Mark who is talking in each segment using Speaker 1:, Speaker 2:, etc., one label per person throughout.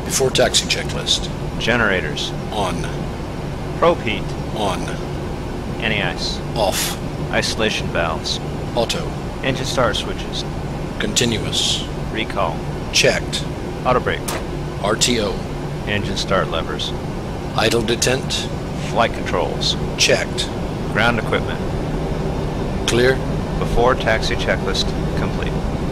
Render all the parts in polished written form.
Speaker 1: Before taxi checklist.
Speaker 2: Generators.
Speaker 1: On.
Speaker 2: Probe heat.
Speaker 1: On.
Speaker 2: Anti-ice.
Speaker 1: Off.
Speaker 2: Isolation valves.
Speaker 1: Auto.
Speaker 2: Engine start switches.
Speaker 1: Continuous.
Speaker 2: Recall.
Speaker 1: Checked.
Speaker 2: Auto brake.
Speaker 1: RTO.
Speaker 2: Engine start levers.
Speaker 1: Idle detent.
Speaker 2: Flight controls.
Speaker 1: Checked.
Speaker 2: Ground equipment.
Speaker 1: Clear.
Speaker 2: Before taxi checklist complete.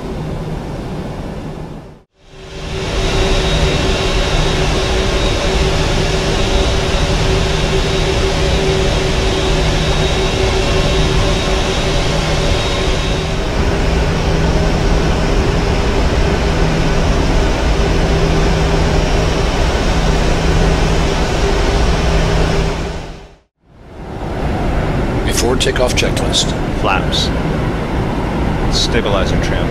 Speaker 1: Before takeoff checklist.
Speaker 2: Flaps. Stabilizer trim.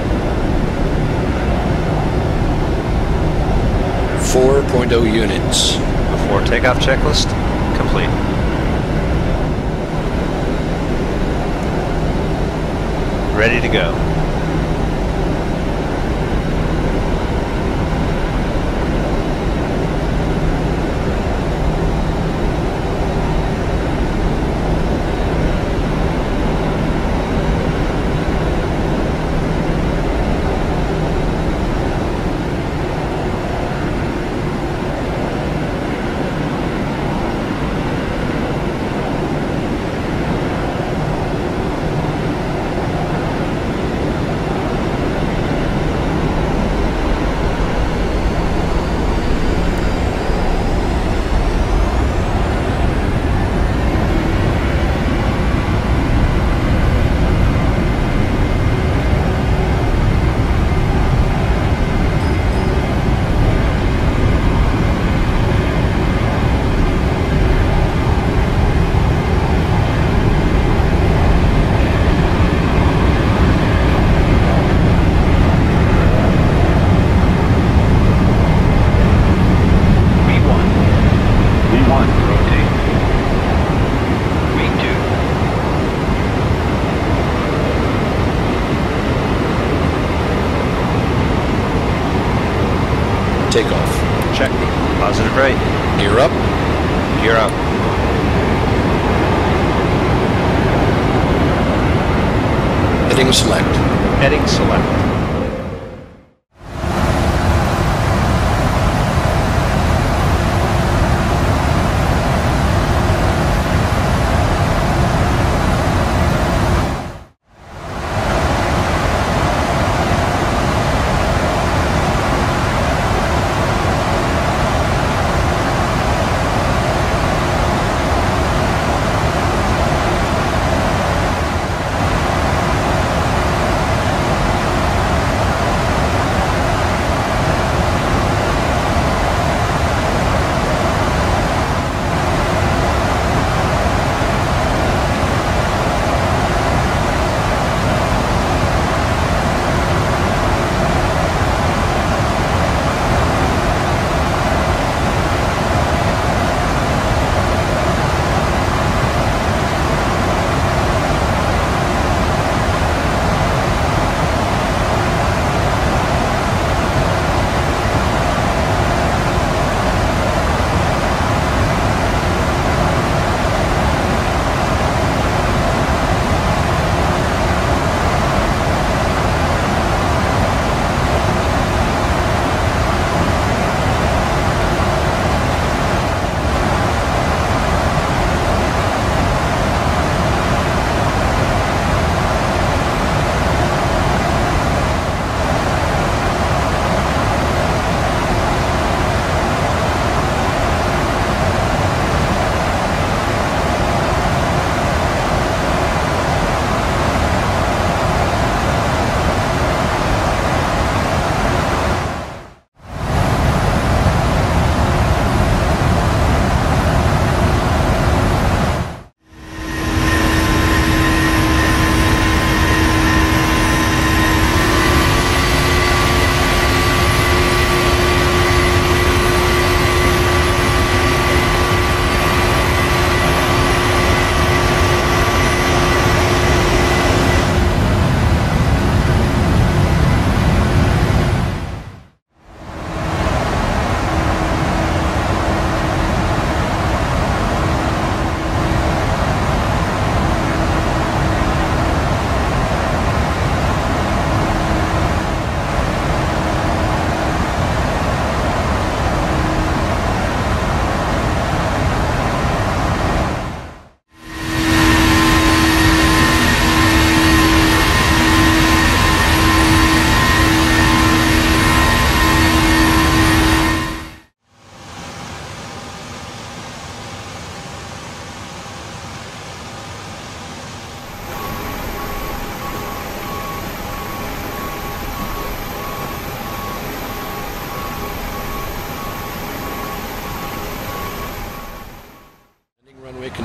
Speaker 1: 4.0 units.
Speaker 2: Before takeoff checklist complete. Ready to go.
Speaker 1: Takeoff.
Speaker 2: Check. Positive right.
Speaker 1: Gear up.
Speaker 2: Gear up.
Speaker 1: Heading select.
Speaker 2: Heading select.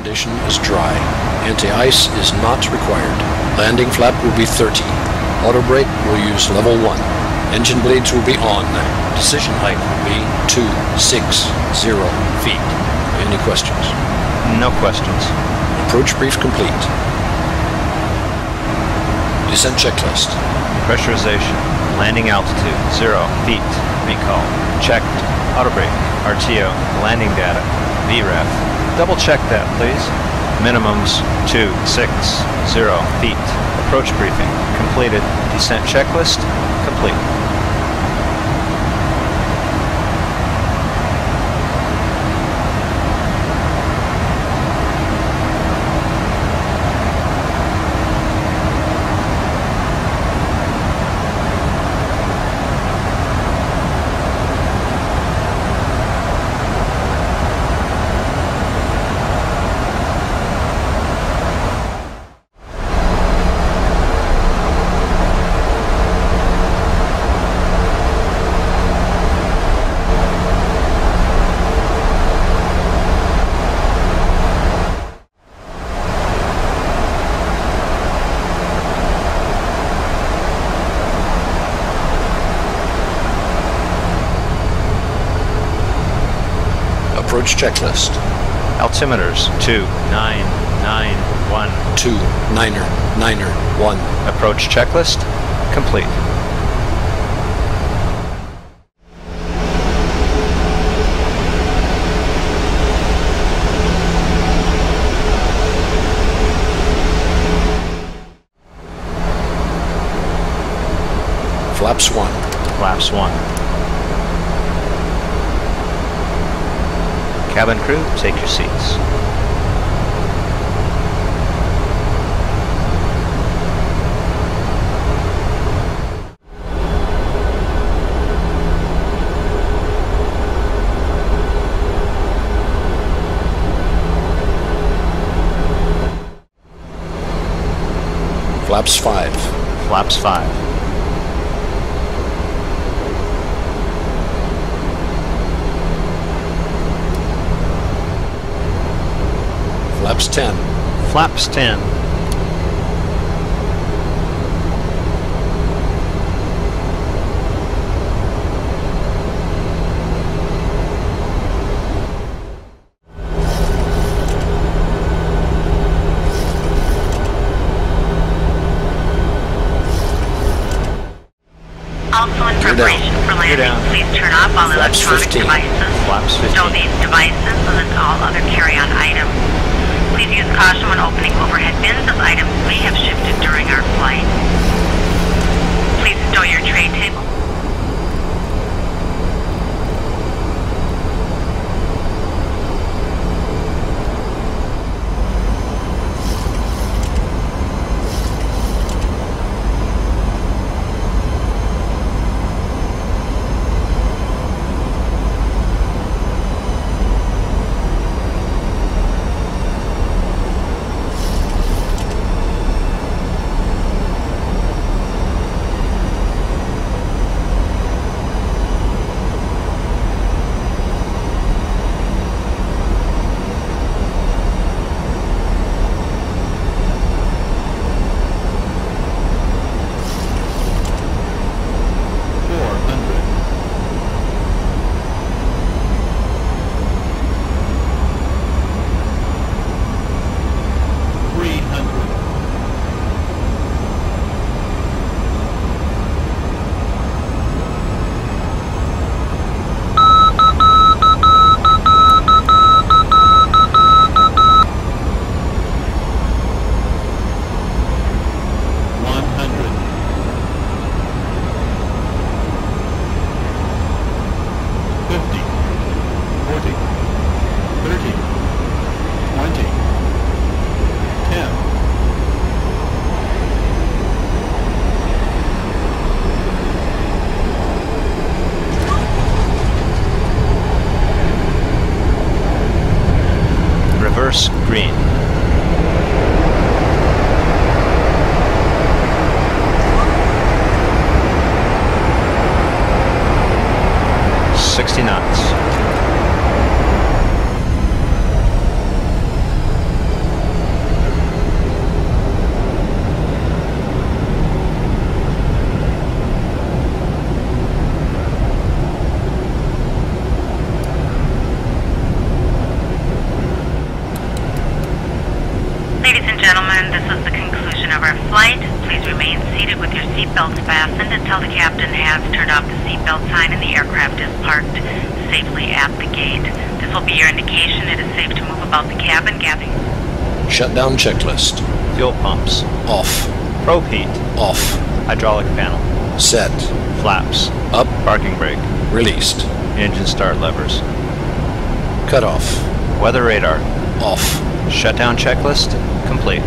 Speaker 1: condition is dry. Anti-ice is not required. Landing flap will be 30. Auto brake will use level 1. Engine blades will be on. Decision height will be 260 feet. Any questions?
Speaker 2: No questions.
Speaker 1: Approach brief complete. Descent checklist.
Speaker 2: Pressurization. Landing altitude 0 feet. Recall. Checked. Auto brake. RTO. Landing data. VREF. Double check that, please. Minimums 260 feet. Approach briefing completed. Descent checklist complete.
Speaker 1: Approach checklist.
Speaker 2: Altimeters 2991.
Speaker 1: 2991.
Speaker 2: Approach checklist complete.
Speaker 1: Flaps 1.
Speaker 2: Flaps 1. Cabin crew, take your seats.
Speaker 1: Flaps 5.
Speaker 2: Flaps 5.
Speaker 1: Flaps 10.
Speaker 2: Flaps 10.
Speaker 3: Also in preparation for landing, please turn off all
Speaker 1: Flaps
Speaker 3: electronic
Speaker 1: 15.
Speaker 3: devices.
Speaker 2: Flaps 15.
Speaker 3: Stow these devices so that all other carry-on items. Please use caution when opening overhead bins as items may have shifted during our flight. Please stow your tray table.
Speaker 2: Reverse green. .60 knots.
Speaker 3: fastened until the captain has turned off the seatbelt sign and the aircraft is parked safely at the gate. This will be your indication it is safe to move about the cabin. Gathering.
Speaker 1: Shutdown checklist.
Speaker 2: Fuel pumps.
Speaker 1: Off.
Speaker 2: Probe heat.
Speaker 1: Off.
Speaker 2: Hydraulic panel.
Speaker 1: Set.
Speaker 2: Flaps.
Speaker 1: Up.
Speaker 2: Parking brake.
Speaker 1: Released.
Speaker 2: Engine start levers.
Speaker 1: Cut off.
Speaker 2: Weather radar.
Speaker 1: Off.
Speaker 2: Shutdown checklist complete.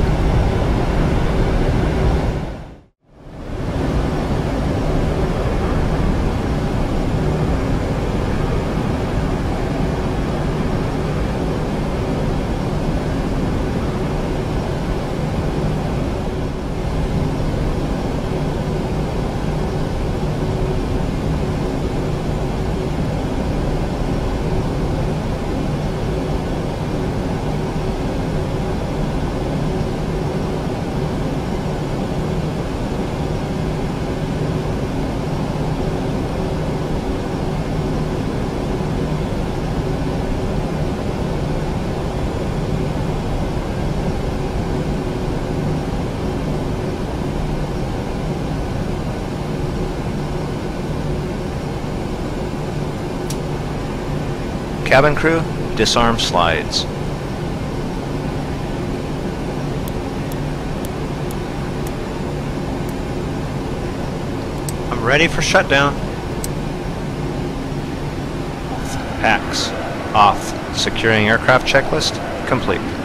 Speaker 2: Cabin crew, disarm slides. I'm ready for shutdown. Packs off. Securing aircraft checklist complete.